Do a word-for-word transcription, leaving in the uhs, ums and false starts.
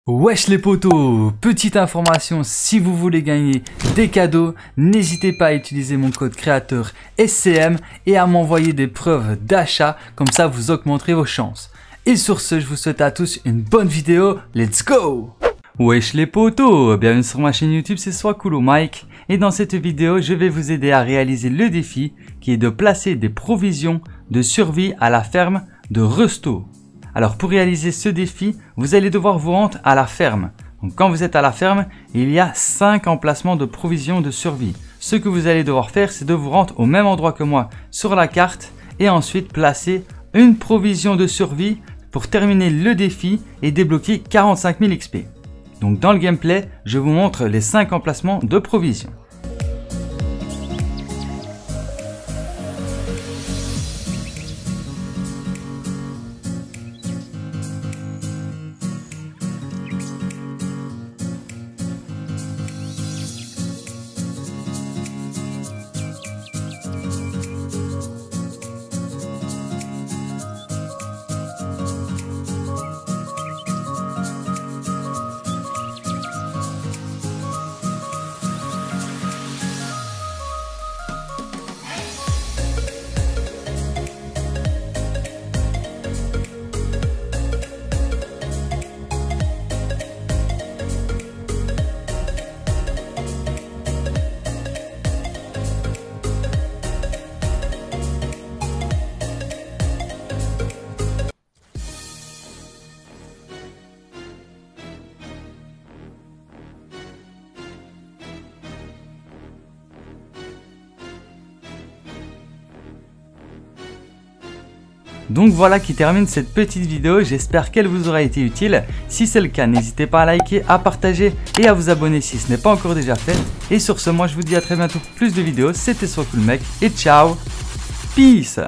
Wesh les potos, petite information, si vous voulez gagner des cadeaux, n'hésitez pas à utiliser mon code créateur S C M et à m'envoyer des preuves d'achat, comme ça vous augmenterez vos chances. Et sur ce, je vous souhaite à tous une bonne vidéo, let's go! Wesh les potos, bienvenue sur ma chaîne YouTube, c'est Swacoolo Mike. Et dans cette vidéo, je vais vous aider à réaliser le défi qui est de placer des provisions de survie à la ferme de Resto. Alors pour réaliser ce défi, vous allez devoir vous rendre à la ferme. Donc quand vous êtes à la ferme, il y a cinq emplacements de provisions de survie. Ce que vous allez devoir faire, c'est de vous rendre au même endroit que moi sur la carte et ensuite placer une provision de survie pour terminer le défi et débloquer quarante-cinq mille X P. Donc dans le gameplay, je vous montre les cinq emplacements de provisions. Donc voilà qui termine cette petite vidéo, j'espère qu'elle vous aura été utile. Si c'est le cas, n'hésitez pas à liker, à partager et à vous abonner si ce n'est pas encore déjà fait. Et sur ce, moi je vous dis à très bientôt pour plus de vidéos. C'était Swacoolo Mike et ciao, peace.